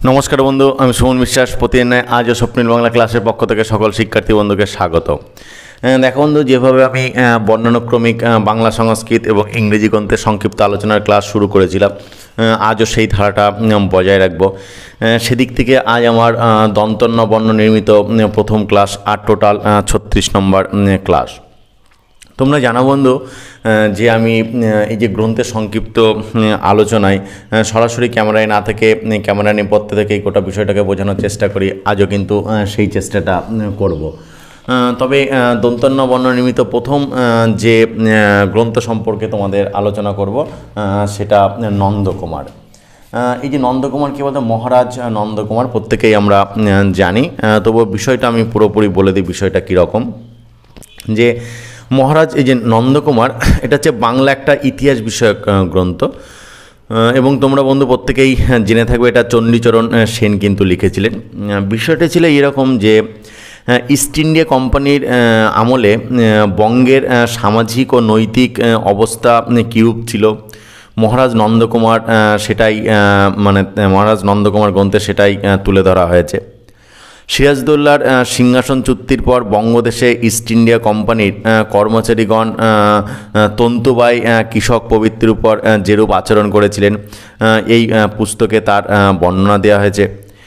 নমস্কার বন্ধু, আমি সুমন বিশ্বাস। প্রতিদিন আজও স্বপ্নিল বাংলা ক্লাসের পক্ষ থেকে সকল শিক্ষার্থী বন্ধুকে স্বাগত। দেখো বন্ধু, যেভাবে আমি বর্ণানুক্রমিক বাংলা, সংস্কৃত এবং ইংরেজি গ্রন্থের সংক্ষিপ্ত আলোচনার ক্লাস শুরু করেছিলাম, আজও সেই ধারাটা বজায় রাখবো। সেদিক থেকে আজ আমার দন্তন্য বর্ণ নির্মিত প্রথম ক্লাস, আর টোটাল 36 নম্বর ক্লাস। তোমরা জানো বন্ধু যে আমি এই যে গ্রন্থের সংক্ষিপ্ত আলোচনায় সরাসরি ক্যামেরায় না থেকে ক্যামেরা নেপথ্য থেকে এই গোটা বিষয়টাকে বোঝানোর চেষ্টা করি। আজও কিন্তু সেই চেষ্টাটা করব। তবে দন্তন্য বর্ণ নির্মিত প্রথম যে গ্রন্থ সম্পর্কে তোমাদের আলোচনা করব সেটা নন্দকুমার। এই যে নন্দকুমার কী বলতে, মহারাজ নন্দকুমার প্রত্যেকেই আমরা জানি, তবু বিষয়টা আমি পুরোপুরি বলে দিই বিষয়টা কীরকম। যে মহারাজ এই যে নন্দকুমার, এটা হচ্ছে বাংলা একটা ইতিহাস বিষয়ক গ্রন্থ, এবং তোমরা বন্ধু প্রত্যেকেই জেনে থাকবে এটা চণ্ডীচরণ সেন কিন্তু লিখেছিলেন। বিষয়টা ছিল এরকম যে ইস্ট ইন্ডিয়া কোম্পানির আমলে বঙ্গের সামাজিক ও নৈতিক অবস্থা কীরূপ ছিল, মহারাজ নন্দকুমার সেটাই মহারাজ নন্দকুমার গ্রন্থে সেটাই তুলে ধরা হয়েছে। সিরাজদৌল্লার সিংহাসন চুক্তির পর বঙ্গদেশে ইস্ট ইন্ডিয়া কোম্পানির কর্মচারীগণ তন্তুবাই কৃষক প্রবৃত্তির উপর যেরূপ আচরণ করেছিলেন, এই পুস্তকে তার বর্ণনা দেওয়া হয়েছে।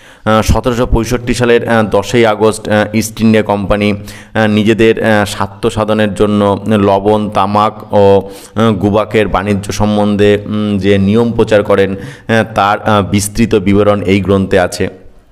1765 সালের 10ই আগস্ট ইস্ট ইন্ডিয়া কোম্পানি নিজেদের স্বার্থ সাধনের জন্য লবণ, তামাক ও গুবাকের বাণিজ্য সম্বন্ধে যে নিয়ম প্রচার করেন, তার বিস্তৃত বিবরণ এই গ্রন্থে আছে।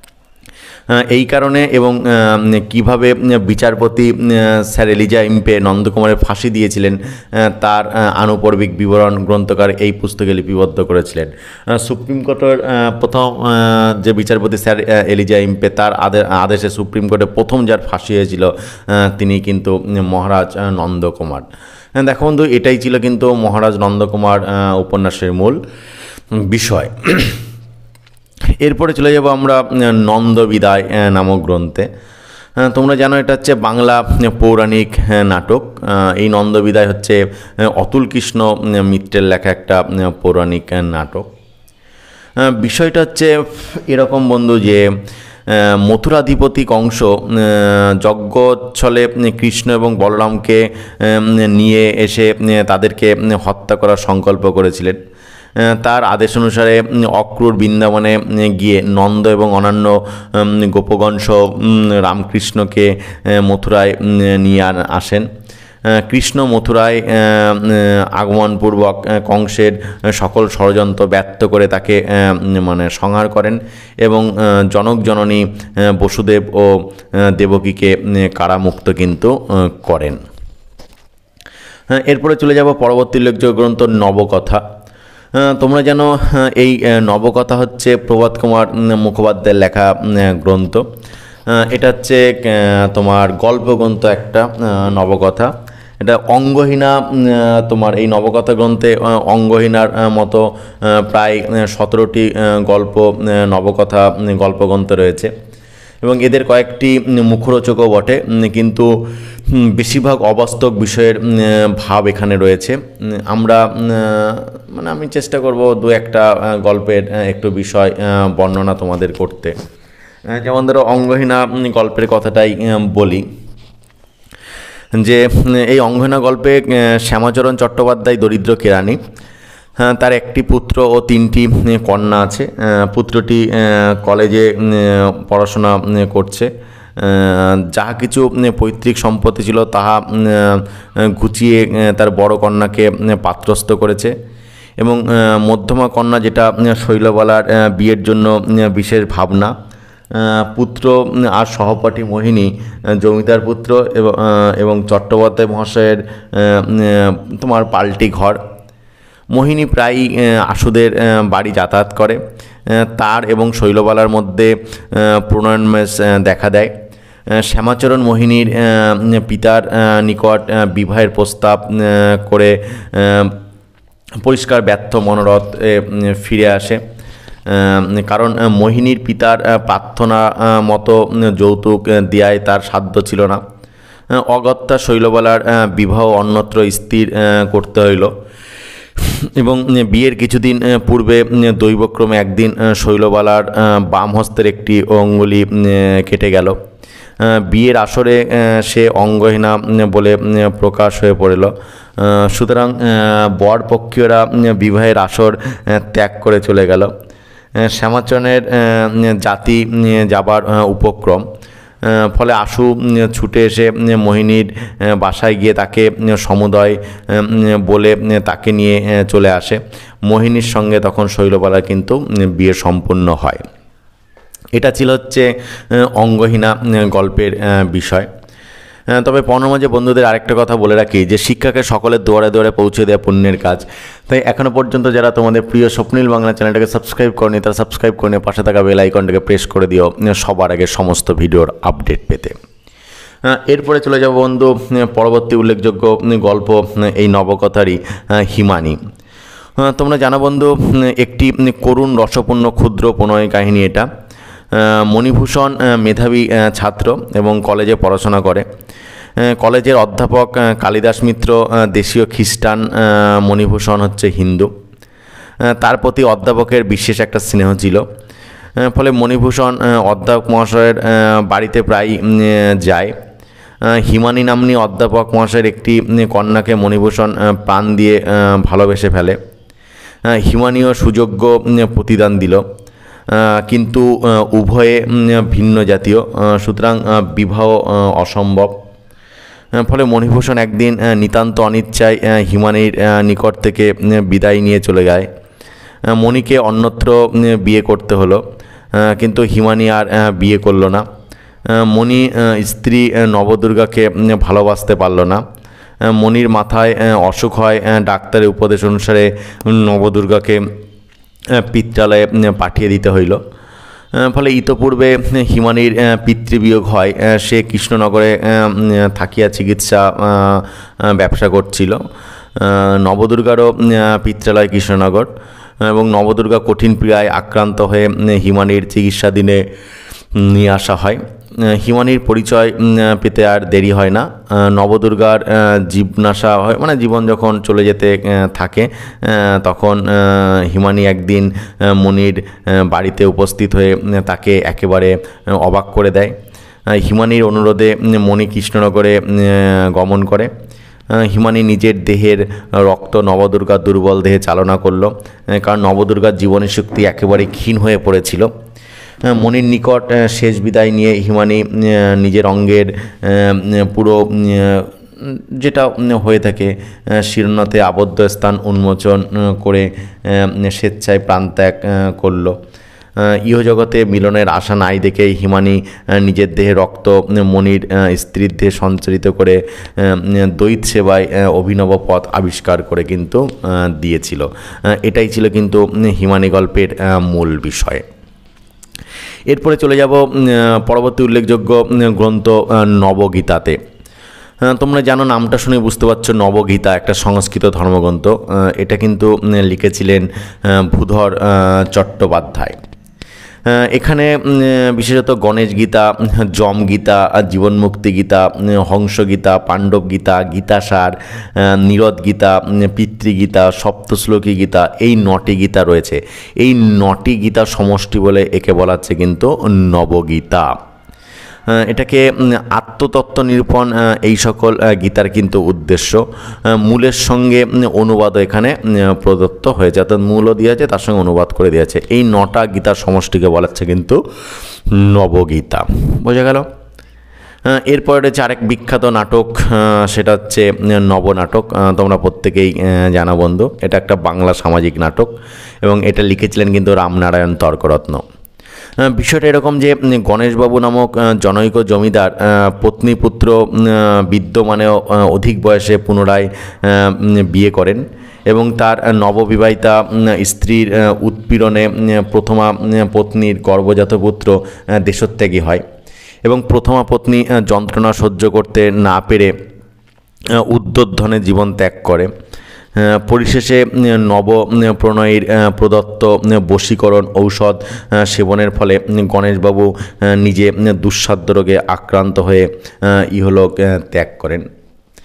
এই কারণে এবং কিভাবে বিচারপতি স্যার এলিজা ইম্পে নন্দকুমারের ফাঁসি দিয়েছিলেন, তার আনুপর্বিক বিবরণ গ্রন্থকার এই পুস্তকে লিপিবদ্ধ করেছিলেন। সুপ্রিম কোর্টের প্রথম যে বিচারপতি স্যার এলিজা ইম্পে, তার আদেশে সুপ্রিম কোর্টে প্রথম যার ফাঁসি হয়েছিল তিনি কিন্তু মহারাজ নন্দকুমার। দেখো বন্ধু, এটাই ছিল কিন্তু মহারাজ নন্দকুমার উপন্যাসের মূল বিষয়। এরপরে চলে যাব আমরা নন্দবিদায় নামক গ্রন্থে। তোমরা জানো এটা হচ্ছে বাংলা পৌরাণিক নাটক। এই নন্দবিদায় হচ্ছে অতুল কৃষ্ণ মিত্রের লেখা একটা পৌরাণিক নাটক। বিষয়টা হচ্ছে এরকম বন্ধু যে মথুরাধিপতি কংস যজ্ঞচ্ছলে কৃষ্ণ এবং বলরামকে নিয়ে এসে তাদেরকে হত্যা করার সংকল্প করেছিলেন। তার আদেশ অনুসারে অক্রূর বৃন্দাবনে গিয়ে নন্দ এবং অন্যান্য গোপগণ সহ রামকৃষ্ণকে মথুরায় নিয়ে আসেন। কৃষ্ণ মথুরায় আগমনপূর্বক কংসের সকল ষড়যন্ত্র ব্যর্থ করে তাকে সংহার করেন এবং জনক জননী বসুদেব ও দেবকীকে কারামুক্ত কিন্তু করেন। এরপরে চলে যাব পরবর্তী উল্লেখযোগ্য গ্রন্থ নবকথা। তোমরা জানো এই নবকথা হচ্ছে প্রভাত কুমার মুখোপাধ্যায়ের লেখা গ্রন্থ। এটা হচ্ছে তোমার গল্পগ্রন্থ একটা নবকথা। এটা অঙ্গহীনা, তোমার এই নবকথা গ্রন্থে অঙ্গহীনার মতো প্রায় 17টি গল্প নবকথা গল্পগ্রন্থ রয়েছে এবং এদের কয়েকটি মুখরোচকও বটে, কিন্তু বেশিরভাগ অবাস্তব বিষয়ের ভাব এখানে রয়েছে। আমরা আমি চেষ্টা করব দু একটা গল্পের একটু বিষয় বর্ণনা তোমাদের করতে। যেমন ধরো অঙ্গহীনা গল্পের কথাটাই বলি, যে এই অঙ্গহীনা গল্পে শ্যামাচরণ চট্টোপাধ্যায় দরিদ্র কেরানি, তার একটি পুত্র ও 3টি কন্যা আছে। পুত্রটি কলেজে পড়াশোনা করছে। যাহা কিছু পৈতৃক সম্পত্তি ছিল তাহা ঘুচিয়ে তার বড় কন্যাকে পাত্রস্থ করেছে এবং মধ্যমা কন্যা, যেটা শৈলবালার বিয়ের জন্য বিশেষ ভাবনা, পুত্র আর সহপাঠী মোহিনী জমিদার পুত্র এবং চট্টোপাধ্যায় মহাশয়ের তোমার পাল্টি ঘর। মোহিনী প্রায়ই আশুদের বাড়ি যাতায়াত করে। তার এবং শৈলবালার মধ্যে প্রণয়নমেষ দেখা দেয়। শ্যামাচরণ মোহিনীর পিতার নিকট বিবাহের প্রস্তাব করে পরিষ্কার ব্যর্থ মনোরথ ফিরে আসে, কারণ মোহিনীর পিতার প্রার্থনা মতো যৌতুক দেয়ায় তার সাধ্য ছিল না। অগত্যা শৈলবালার বিবাহ অন্যত্র স্থির করতে হইল। এবং বিয়ের কিছুদিন পূর্বে দৈবক্রমে একদিন শৈলবালার বাম হস্তের একটি অঙ্গুলি কেটে গেল। বিয়ের আসরে সে অঙ্গহীনা বলে প্রকাশ হয়ে পড়ল। সুতরাং বর পক্ষীয়রা বিবাহের আসর ত্যাগ করে চলে গেল। শ্যামাচরণের জাতি যাবার উপক্রম। ফলে আশু ছুটে এসে মোহিনীর বাসায় গিয়ে তাকে সমুদয় বলে তাকে নিয়ে চলে আসে। মোহিনীর সঙ্গে তখন শৈলবালার কিন্তু বিয়ে সম্পূর্ণ হয়। এটা ছিল হচ্ছে অঙ্গহীনা গল্পের বিষয়। তবে পণ্যমাঝে বন্ধুদের আরেকটা কথা বলে রাখি যে শিক্ষাকে সকলের দুয়ারে দুয়ারে পৌঁছে দেওয়া পুণ্যের কাজ। তাই এখনও পর্যন্ত যারা তোমাদের প্রিয় স্বপ্নিল বাংলা চ্যানেলটাকে সাবস্ক্রাইব করনি তারা সাবস্ক্রাইব করে নিয়ে পাশে থাকা বেল আইকনটাকে প্রেস করে দিও সবার আগে সমস্ত ভিডিওর আপডেট পেতে। এরপরে চলে যাব বন্ধু পরবর্তী উল্লেখযোগ্য গল্প এই নবকথারই হিমানী। তোমরা জানো বন্ধু একটি করুণ রসপূর্ণ ক্ষুদ্র প্রণয় কাহিনী এটা। মণিভূষণ মেধাবী ছাত্র এবং কলেজে পড়াশোনা করে। কলেজের অধ্যাপক কালিদাস মিত্র দেশীয় খ্রিস্টান, মণিভূষণ হচ্ছে হিন্দু। তার প্রতি অধ্যাপকের বিশেষ একটা স্নেহ ছিল। ফলে মণিভূষণ অধ্যাপক মহাশয়ের বাড়িতে প্রায় যায়। হিমানী নাম্নী অধ্যাপক মহাশয়ের একটি কন্যাকে মণিভূষণ প্রাণ দিয়ে ভালোবেসে ফেলে। হিমানীও সুযোগ্য প্রতিদান দিল, কিন্তু উভয়ে ভিন্ন জাতীয়, সুতরাং বিবাহ অসম্ভব। ফলে মণিভূষণ একদিন নিতান্ত অনিচ্ছায় হিমানীর নিকট থেকে বিদায় নিয়ে চলে যায়। মণিকে অন্যত্র বিয়ে করতে হলো, কিন্তু হিমানী আর বিয়ে করল না। মণি স্ত্রী নবদুর্গাকে ভালোবাসতে পারল না। মণির মাথায় অসুখ হয়। ডাক্তারের উপদেশ অনুসারে নবদুর্গাকে পিত্রালয়ে পাঠিয়ে দিতে হইল। ফলে ইতপূর্বে হিমানীর পিতৃবিয়োগ হয়। সে কৃষ্ণনগরে থাকিয়া চিকিৎসা ব্যবসা করছিল। নবদুর্গারও পিত্রালয় কৃষ্ণনগর, এবং নবদুর্গা কঠিন পীড়ায় আক্রান্ত হয়ে হিমানীর চিকিৎসাধীনে নিয়ে আসা হয়। হিমানীর পরিচয় পেতে আর দেরি হয় না। নবদুর্গার জীবনাশা হয়, মানে জীবন যখন চলে যেতে থাকে, তখন হিমানী একদিন মণির বাড়িতে উপস্থিত হয়ে তাকে একেবারে অবাক করে দেয়। হিমানীর অনুরোধে মণি কৃষ্ণনগরে গমন করে। হিমানী নিজের দেহের রক্ত নবদুর্গার দুর্বল দেহে চালনা করল, কারণ নবদুর্গার জীবনী শক্তি একেবারে ক্ষীণ হয়ে পড়েছিল। মণির নিকট শেষ বিদায় নিয়ে হিমানী নিজের অঙ্গের পুরো যেটা হয়ে থাকে শীর্ণতে আবদ্ধ স্থান উন্মোচন করে স্বেচ্ছায় প্রাণত্যাগ করল। ইহজগতে মিলনের আশা নাই দেখে হিমানী নিজের দেহে রক্ত মণির স্ত্রীর দেহে সঞ্চারিত করে দ্বৈত সেবায় অভিনব পথ আবিষ্কার করে কিন্তু দিয়েছিল। এটাই ছিল কিন্তু হিমানী গল্পের মূল বিষয়। এরপরে চলে যাব পরবর্তী উল্লেখযোগ্য গ্রন্থ নবগীতাতে। তোমরা জানো, নামটা শুনে বুঝতে পারছো, নবগীতা একটা সংস্কৃত ধর্মগ্রন্থ। এটা কিন্তু লিখেছিলেন ভূধর চট্টোপাধ্যায়। এখানে বিশেষত গণেশ গীতা, যম গীতা, জীবনমুক্তি গীতা, হংস গীতা, পাণ্ডব গীতা, গীতাসার, নিরোধ গীতা, পিতৃগীতা, সপ্তশ্লোকী গীতা, এই 9টি গীতা রয়েছে। এই 9টি গীতা সমষ্টি বলে একে বলা হচ্ছে কিন্তু নবগীতা। এটাকে আত্মতত্ত্ব নিরূপণ এই সকল গীতার কিন্তু উদ্দেশ্য। মূলের সঙ্গে অনুবাদও এখানে প্রদত্ত হয়েছে, অর্থাৎ মূলও দিয়েছে, তার সঙ্গে অনুবাদ করে দিয়েছে। এই 9টা গীতার সমষ্টিকে বলা হচ্ছে কিন্তু নবগীতা। বোঝা গেল? এরপরে রয়েছে আরেক বিখ্যাত নাটক, সেটা হচ্ছে নবনাটক। তোমরা প্রত্যেকেই জানো বন্ধু, এটা একটা বাংলা সামাজিক নাটক এবং এটা লিখেছিলেন কিন্তু রামনারায়ণ তর্করত্ন। বিষয়টা এরকম যে গণেশবাবু নামক জনৈক জমিদার পত্নী পুত্র বিদ্যমানেও অধিক বয়সে পুনরায় বিয়ে করেন এবং তার নববিবাহিতা স্ত্রীর উৎপীড়নে প্রথমা পত্নীর গর্ভজাত পুত্র দেশত্যাগী হয় এবং প্রথমা পত্নী যন্ত্রণা সহ্য করতে না পেরে উদ্যোদ্ধনে জীবন ত্যাগ করে। পরিশেষে নব প্রণয়ীর প্রদত্ত বশীকরণ ঔষধ সেবনের ফলে গণেশবাবু নিজে দুঃসাধ্য রোগে আক্রান্ত হয়ে ইহলোক ত্যাগ করেন।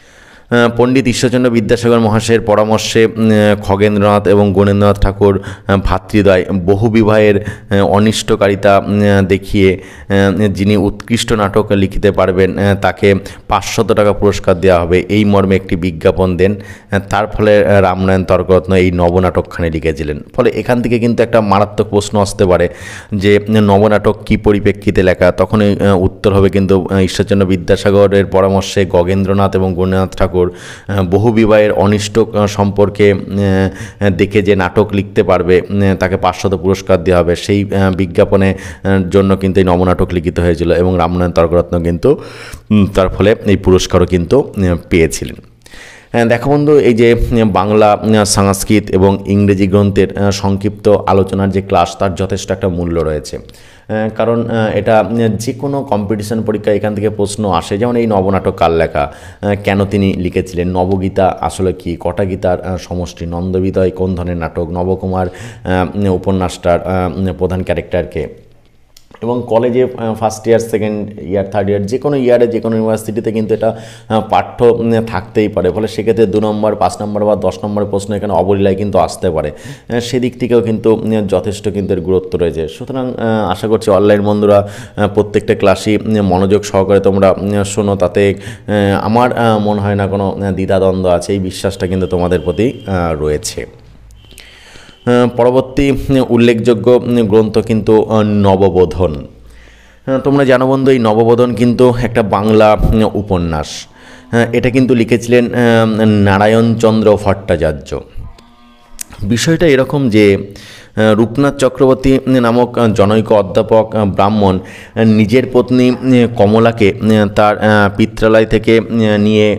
পণ্ডিত ঈশ্বরচন্দ্র বিদ্যাসাগর মহাশয়ের পরামর্শে খগেন্দ্রনাথ এবং গুণেন্দ্রনাথ ঠাকুর ভ্রাতৃদ্বয় বহু বিবাহের অনিষ্টকারিতা দেখিয়ে যিনি উৎকৃষ্ট নাটক লিখিতে পারবেন তাকে 500 টাকা পুরস্কার দেওয়া হবে, এই মর্মে একটি বিজ্ঞাপন দেন। তার ফলে রামনারায়ণ তর্করত্ন এই নবনাটকখানি লিখেছিলেন। ফলে এখান থেকে কিন্তু একটা মারাত্মক প্রশ্ন আসতে পারে যে নবনাটক কী পরিপ্রেক্ষিতে লেখা, তখনই উত্তর হবে কিন্তু ঈশ্বরচন্দ্র বিদ্যাসাগরের পরামর্শে গগেন্দ্রনাথ এবং গুণেন্দ্রনাথ ঠাকুর বহু বিবাহের অনিষ্ট সম্পর্কে দেখে যে নাটক লিখতে পারবে তাকে 500 পুরস্কার দেওয়া হবে, সেই বিজ্ঞাপনের জন্য কিন্তু এই নবনাটক লিখিত হয়েছিল এবং রামনারায়ণ তর্করত্ন কিন্তু তার ফলে এই পুরস্কারও কিন্তু পেয়েছিলেন। দেখো বন্ধু, এই যে বাংলা সংস্কৃত এবং ইংরেজি গ্রন্থের সংক্ষিপ্ত আলোচনার যে ক্লাস, তার যথেষ্ট একটা মূল্য রয়েছে। কারণ এটা যে কোনো কম্পিটিশন পরীক্ষা এখান থেকে প্রশ্ন আসে, যেমন এই নবনাটক কার লেখা, কেন তিনি লিখেছিলেন, নবগীতা আসলে কি, কটা গীতার সমষ্টি, নন্দবিদয় কোন ধরনের নাটক, নবকুমার উপন্যাসটার প্রধান ক্যারেক্টারকে, এবং কলেজে first year, second year, third year, যে কোনো ইয়ারে যে কোনো ইউনিভার্সিটিতে কিন্তু এটা পাঠ্য থাকতেই পারে। ফলে সেক্ষেত্রে 2 নম্বর, 5 নম্বর বা 10 নম্বরের প্রশ্ন এখানে অবলীলায় কিন্তু আসতে পারে। সেদিক থেকেও কিন্তু যথেষ্ট কিন্তু এর গুরুত্ব রয়েছে। সুতরাং আশা করছি অনলাইন বন্ধুরা প্রত্যেকটা ক্লাসই মনোযোগ সহকারে তোমরা শোনো, তাতে আমার মনে হয় না কোনো দ্বিধাদ্বন্দ্ব আছে, এই বিশ্বাসটা কিন্তু তোমাদের প্রতি রয়েছে। পরবর্তী উল্লেখযোগ্য গ্রন্থ কিন্তু নববোধন। তোমরা জানো বন্ধু, এই নববোধন কিন্তু একটা বাংলা উপন্যাস। এটা কিন্তু লিখেছিলেন নারায়ণচন্দ্র ভট্টাচার্য। বিষয়টা এরকম যে রূপনাথ চক্রবর্তী নামক জনৈক অধ্যাপক ব্রাহ্মণ নিজের পত্নী কমলাকে তার পিত্রালয় থেকে নিয়ে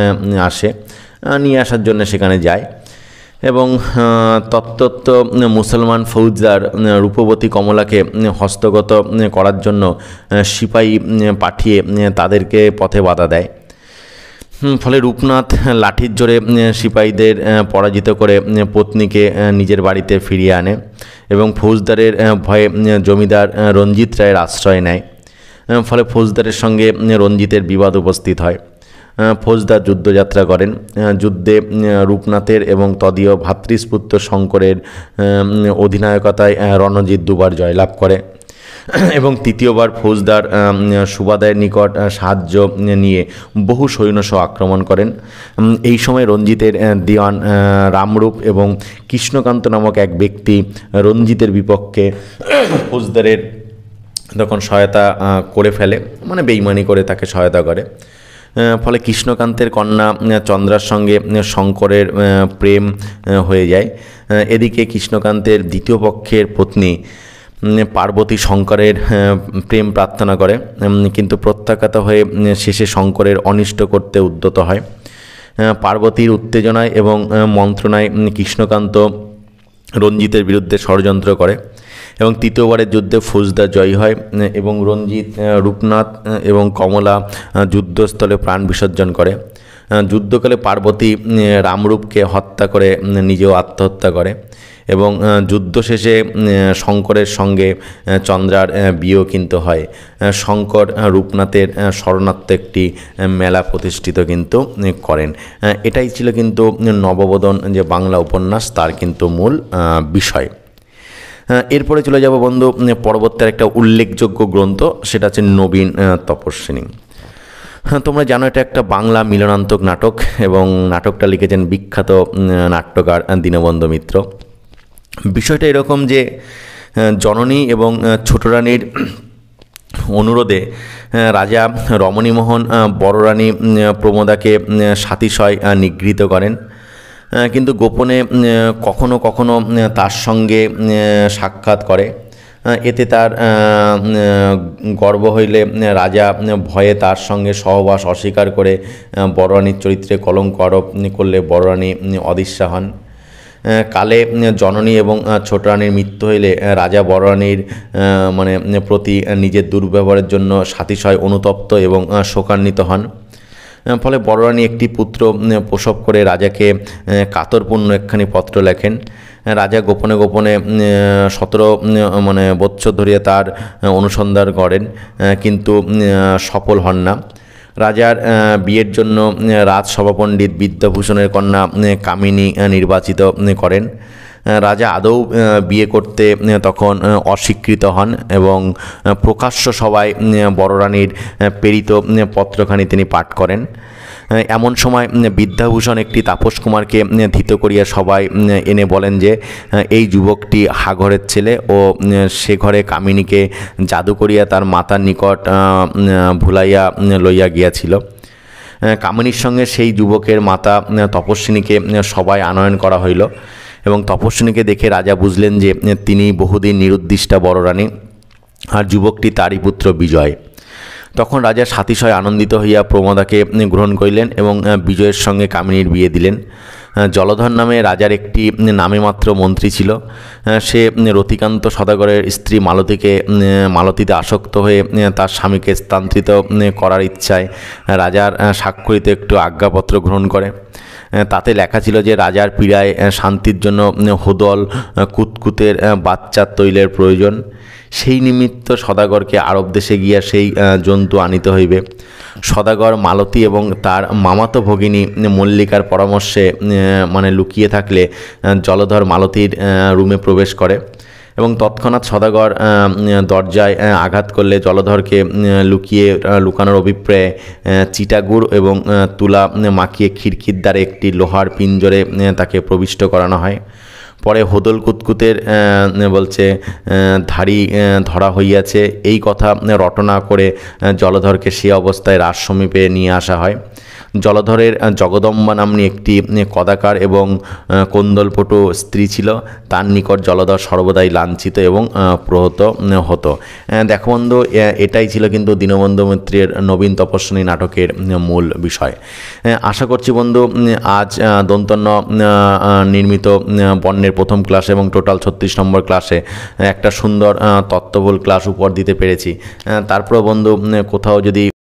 আসার জন্য সেখানে যায় এবং তত্ত্বত্ব মুসলমান ফৌজদার রূপবতী কমলাকে হস্তগত করার জন্য সিপাহী পাঠিয়ে তাদেরকে পথে বাধা দেয়। ফলে রূপনাথ লাঠির জোরে সিপাহীদের পরাজিত করে পত্নীকে নিজের বাড়িতে ফিরিয়ে আনে এবং ফৌজদারের ভয়ে জমিদার রঞ্জিত রায়ের আশ্রয় নেয়। ফলে ফৌজদারের সঙ্গে রঞ্জিতের বিবাদ উপস্থিত হয়। ফৌজদার যুদ্ধযাত্রা করেন। যুদ্ধে রূপনাথের এবং তদীয় ভ্রাতৃস্পুত্র শঙ্করের অধিনায়কতায় রণজিৎ 2 বার জয়লাভ করে এবং তৃতীয়বার ফৌজদার সুবাদায়ের নিকট সাহায্য নিয়ে বহু সৈন্যসহ আক্রমণ করেন। এই সময় রঞ্জিতের দিওয়ান রামরূপ এবং কৃষ্ণকান্ত নামক এক ব্যক্তি রঞ্জিতের বিপক্ষে ফৌজদারের তখন সহায়তা করে ফেলে, মানে বেইমানি করে তাকে সহায়তা করে। ফলে কৃষ্ণকান্তের কন্যা চন্দ্রার সঙ্গে শঙ্করের প্রেম হয়ে যায়। এদিকে কৃষ্ণকান্তের দ্বিতীয় পক্ষের পত্নী পার্বতী শঙ্করের প্রেম প্রার্থনা করে, কিন্তু প্রত্যাখ্যাত হয়ে শেষে শঙ্করের অনিষ্ট করতে উদ্যত হয়। পার্বতীর উত্তেজনায় এবং মন্ত্রণায় কৃষ্ণকান্ত রঞ্জিতের বিরুদ্ধে ষড়যন্ত্র করে এবং তৃতীয়বারের যুদ্ধে ফৌজদার জয়ী হয় এবং রঞ্জিত, রূপনাথ এবং কমলা যুদ্ধস্থলে প্রাণ বিসর্জন করে। যুদ্ধকালে পার্বতী রামরূপকে হত্যা করে নিজেও আত্মহত্যা করে এবং যুদ্ধ শেষে শঙ্করের সঙ্গে চন্দ্রার বিয়েও কিন্তু হয়। শঙ্কর রূপনাথের স্মরণার্থে একটি মেলা প্রতিষ্ঠিত কিন্তু করেন। এটাই ছিল কিন্তু নববোধন যে বাংলা উপন্যাস, তার কিন্তু মূল বিষয়। এরপরে চলে যাব বন্ধু পরবর্তী একটা উল্লেখযোগ্য গ্রন্থ, সেটা হচ্ছে নবীন তপস্বিনী। তোমরা জানো এটা একটা বাংলা মিলনান্তক নাটক এবং নাটকটা লিখেছেন বিখ্যাত নাট্যকার দীনবন্ধু মিত্র। বিষয়টা এরকম যে জননী এবং ছোট রানীর অনুরোধে রাজা রমণীমোহন বড় রানী প্রমোদাকে সাতিশয় নিগৃহীত করেন, কিন্তু গোপনে কখনো কখনো তার সঙ্গে সাক্ষাৎ করে। এতে তার গর্ব হইলে রাজা ভয়ে তার সঙ্গে সহবাস অস্বীকার করে বড় রানীর চরিত্রে কলঙ্ক আরোপ করলে বড় রানী অদৃশ্যা হন। কালে জননী এবং ছোট রানীর মৃত্যু হইলে রাজা বড় রানীর প্রতি নিজের দুর্ব্যবহারের জন্য সাতিশয় অনুতপ্ত এবং শোকান্বিত হন। ফলে বড় রানী একটি পুত্র প্রসব করে রাজাকে কাতরপূর্ণ একখানি পত্র লেখেন। রাজা গোপনে গোপনে 17 বৎসর ধরিয়া তার অনুসন্ধান করেন, কিন্তু সফল হন না। রাজার বিয়ের জন্য রাজসভা পণ্ডিত বিদ্যাভূষণের কন্যা কামিনী নির্বাচিত করেন। রাজা আদৌ বিয়ে করতে তখন অস্বীকৃত হন এবং প্রকাশ্য সভায় বড় রানীর প্রেরিত পত্রখানি তিনি পাঠ করেন। এমন সময় বিদ্যাভূষণ একটি তাপস কুমারকে ধৃত করিয়া সবাই এনে বলেন যে এই যুবকটি হাঘরের ছেলে ও সে ঘরে কামিনীকে জাদু করিয়া তার মাতার নিকট ভুলাইয়া লইয়া গিয়াছিল। কামিনীর সঙ্গে সেই যুবকের মাতা তপস্বিনীকে সবাই আনয়ন করা হইল এবং তপস্বিনীকে দেখে রাজা বুঝলেন যে তিনি বহুদিন নিরুদ্দিষ্টা বড় রানী আর যুবকটি তারই পুত্র বিজয়। তখন রাজা সাতিশয় আনন্দিত হইয়া প্রমদাকে গ্রহণ করিলেন এবং বিজয়ের সঙ্গে কামিনীর বিয়ে দিলেন। জলধর নামে রাজার একটি নামে মাত্র মন্ত্রী ছিল। সে রতিকান্ত সদাগরের স্ত্রী মালতীতে আসক্ত হয়ে তার স্বামীকে স্থানান্তরিত করার ইচ্ছায় রাজার স্বাক্ষরিত একটু আজ্ঞাপত্র গ্রহণ করে। তাতে লেখা ছিল যে রাজার পীড়ায় শান্তির জন্য হোদল কুতকুতের বাচ্চার তৈলের প্রয়োজন। সেই নিমিত্ত সদাগরকে আরব দেশে গিয়া সেই জন্তু আনিতে হইবে। সদাগর মালতী এবং তার মামাতো ভগিনী মল্লিকার পরামর্শে লুকিয়ে থাকলে জলধর মালতীর রুমে প্রবেশ করে এবং তৎক্ষণাৎ সদাগর দরজায় আঘাত করলে জলধরকে লুকানোর অভিপ্রায়ে চিটাগুড় এবং তুলা মাখিয়ে খিড়কির দ্বারে একটি লোহার পিঞ্জরে তাকে প্রবিষ্ট করানো হয়। পরে হোদল কুতকুতের বলছে ধাড়ি ধরা হইয়াছে এই কথা রটনা করে জলধরকে সে অবস্থায় রাজসমীপে নিয়ে আসা হয়। জলধরের জগদম্বা নাম্নী একটি কদাকার এবং কোন্দলপটু স্ত্রী ছিল। তার নিকট জলধর সর্বদাই লাঞ্ছিত এবং প্রহত হতো। দেখো বন্ধু, এটাই ছিল কিন্তু দীনবন্ধু মিত্রের নবীন তপস্বিনী নাটকের মূল বিষয়। আশা করছি বন্ধু আজ দন্তন্য নির্মিত বর্ণের প্রথম ক্লাসে এবং টোটাল 36 নম্বর ক্লাসে একটা সুন্দর তত্ত্ববহুল ক্লাস উপহার দিতে পেরেছি। তারপর বন্ধু কোথাও যদি